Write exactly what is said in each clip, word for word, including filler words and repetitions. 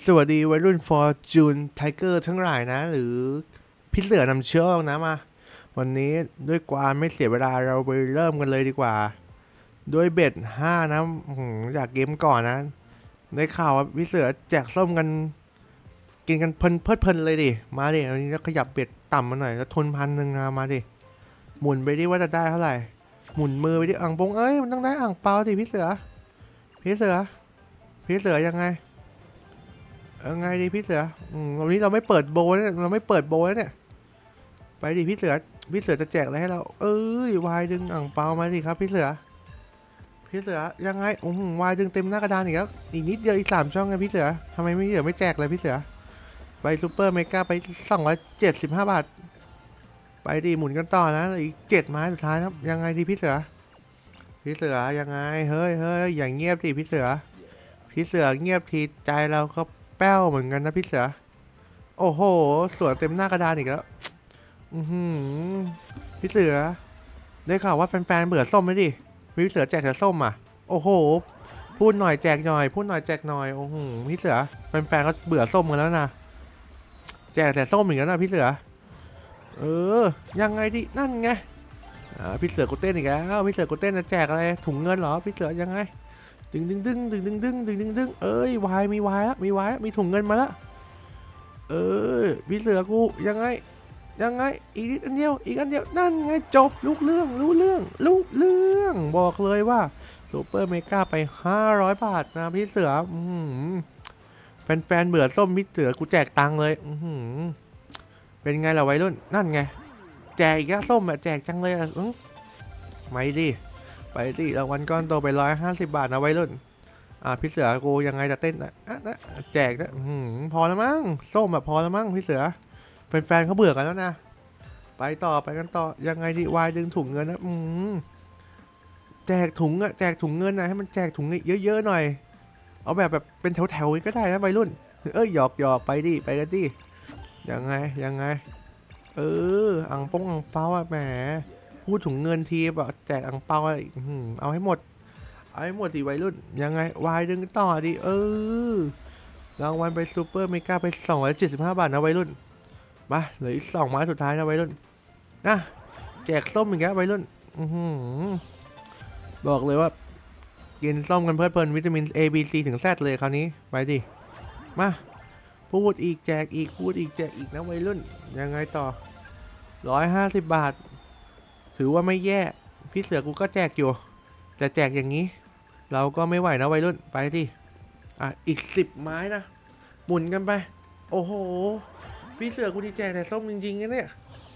สวัสดีวัยรุ่นฟอร์จูนไทเกอร์ทั้งหลายนะหรือพี่เสือนำโชคนะมาวันนี้ด้วยความไม่เสียเวลาเราไปเริ่มกันเลยดีกว่าด้วยเบ็ดห้านะจากเกมก่อนนะได้ข่าวว่าพี่เสือแจกส้มกันกินกันเพลินเพลิดเพลินเลยดิมาดิอันนี้เราขยับเบ็ดต่ำมาหน่อยแล้วทนพันหนึ่งมาดิหมุนไปดิว่าจะได้เท่าไหร่หมุนมือไปดิอ่างปงเอ้ยมันต้องได้อ่างเปาดิพี่เสือพี่เสือพี่เสือยังไงยังไงดีพี่เสืออืมวันนี้เราไม่เปิดโบเนี่ยเราไม่เปิดโบแล้วเนี่ยไปดิพี่เสือพี่เสือจะแจกอะไรให้เราเอ้ยวายดึงอ่างเปามาดิครับพี่เสือพี่เสือยังไงโอ้โหวายดึงเต็มหน้ากระดานอีกแล้วอีกนิดเดียวอีกสามช่องไงพี่เสือทำไมไม่เสือไม่แจกเลยพี่เสือไปซูเปอร์เมกาไปสองร้อยเจ็ดสิบห้าบาทไปดิหมุนกันต่อนะอีกเจ็ดไม้สุดท้ายครับยังไงดีพี่เสือพี่เสือยังไงเฮ้ยเฮ้ยอย่างเงียบดิพี่เสือพี่เสือเงียบทีใจเราก็แป้วเหมือนกันนะพี่เสือโอ้โหสวนเต็มหน้ากระดานอีกแล้วอือหือพี่เสือได้ข่าวว่าแฟนๆเบื่อส้มไหมดิพี่เสือแจกแต่ส้มอ่ะโอ้โหพูดหน่อยแจกหน่อยพูดหน่อยแจกหน่อยโอ้โหพี่เสือแฟนๆก็เบื่อส้มกันแล้วนะแจกแต่ส้มอีกแล้วนะพี่เสือเออยังไงดินั่นไงพี่เสือกูเต้นอีกแล้วพี่เสือกูเต้นจะแจกอะไรถุงเงินเหรอพี่เสือยังไงดึงดึงดึงดึงดึงดึงดึงดึงดึงเอ้ยวายมีวายแล้วมีวายมีถุงเงินมาแล้วเออพี่เสือกูยังไงยังไงอีกนิดอันเดียวอีกอันเดียวนั่นไงจบลูกเรื่องรู้เรื่องรู้เรื่องบอกเลยว่าซูเปอร์เมกาไปห้าร้อยบาทนะพี่เสือแฟนๆเบื่อส้มพี่เสือกูแจกตังค์เลยเป็นไงล่ะวัยรุ่นนั่นไงแจกอีกแล้วส้มอะแจกจังเลยอะไม่ดิไปดิรางวัลก้อนโตไปร้อยห้าสิบบาทนะวัยรุ่นอ่าพี่เสือกูยังไงจะเต้นนะนะแจกนะพอแล้วมั้งส้มแบบพอแล้วมั้งพี่เสือแฟนๆเขาเบื่อกันแล้วนะไปต่อไปกันต่อยังไงดีวายดึงถุงเงินนะอืมแจกถุงอะแจกถุงเงินนะให้มันแจกถุงเยอะๆหน่อยเอาแบบแบบเป็นแถวๆก็ได้นะวัยรุ่นเอ้ยหยอกหยอกไปดิไปกันดิยังไงยังไงเอออังปงอังเปาอะแหมพูดถุงเงินทีแบบแจกอังเปาอะไรเอาให้หมดเอาให้หมดดิวัยรุ่นยังไงวายดึงต่อดิเออรางวัลไปซูเปอร์เมกาไปสองร้อยเจ็ดสิบห้าบาทนะวัยรุ่นมาเหลืออีกสองไม้สุดท้ายนะวัยรุ่นนะแจกส้มอีกแล้ววัยรุ่นบอกเลยว่ากินส้มกันเพลิดเพลินวิตามิน A B C ถึง Z เลยคราวนี้ไปดิมาพูดอีกแจกอีกพูดอีกแจกอีกนะวัยรุ่นยังไงต่อร้อยห้าสิบบาทถือว่าไม่แย่พี่เสือกูก็แจกอยู่แต่แจกอย่างนี้เราก็ไม่ไหวนะวัยรุ่นไปดิอ่ะอีกสิบไม้นะหมุนกันไปโอ้โหพี่เสือกูดีแจกแต่ส้มจริงๆนะเนี่ย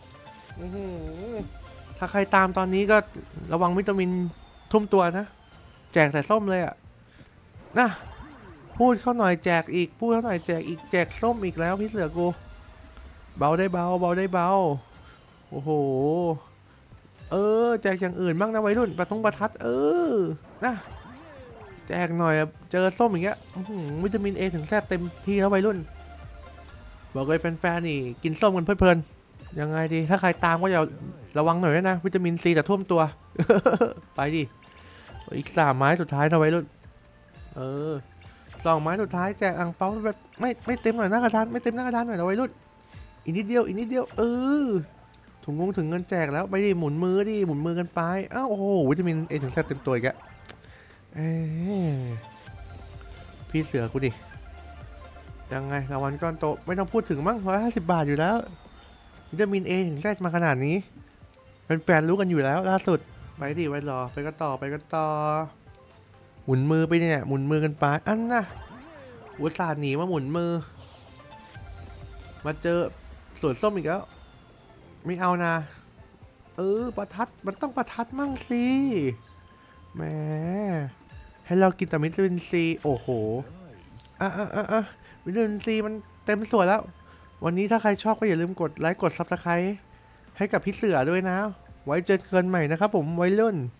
ถ้าใครตามตอนนี้ก็ระวังวิตามินทุ่มตัวนะแจกแต่ส้มเลยอ่ะนะพูดเข้าหน่อยแจกอีกพูดเข้าหน่อยแจกอีกแจกส้มอีกแล้วพี่เสือกูเบาได้เบาเบาได้เบาโอ้โหเออแจกอย่างอื่นบ้างนะวัยรุ่นประทงประทัดเออนะแจกหน่อยเจอส้มอย่างเงี้ยวิตามิน A ถึง Z เต็มที่แล้ววัยรุ่นบอกเลยแฟนๆนี่กินส้มกันเพลินๆยังไงดีถ้าใครตามก็อย่าระวังหน่อยนะวิตามินซีแต่ท่วมตัวไปดิอีกสามไม้สุดท้ายนะวัยรุ่นเออสองไม้สุดท้ายแจกอ่างเปาแบบไม่ไม่เต็มหน่อยหน้ากระดานไม่เต็มหน้ากระดานหน่อยนะวัยรุ่นอีกนิดเดียวอีกนิดเดียวเออถุงงงถึงเงินแจกแล้วไปดิหมุนมือดิหมุนมือกันไปอ้าวโอ้โหวิตามินเอถึงแซเต็มตัวอีกอะเอ้พี่เสือกูดิยังไงรางวัลก้อนโตไม่ต้องพูดถึงมั้งร้อยห้าสิบบาทอยู่แล้ววิตามินเอถึงแซมาขนาดนี้เป็นแฟนรู้กันอยู่แล้วล่าสุดไปดิไว้รอไปกันต่อไปกันต่อหมุนมือไปเนี่ยหมุนมือกันไปอันน่ะอุตส่าห์หนีมาหมุนมือมาเจอสวนส้มอีกแล้วไม่เอานะเออประทัดมันต้องประทัดมั่งสิแหมให้เรากินแต่วิตามินซีโอ้โหอ่ะอ่ะอ่ะอ่ะวิตามินซีมันเต็มส่วนแล้ววันนี้ถ้าใครชอบก็อย่าลืมกดไลค์กดซับสไครต์ให้กับพี่เสือด้วยนะไว้เจอกันใหม่นะครับผมวัยรุ่น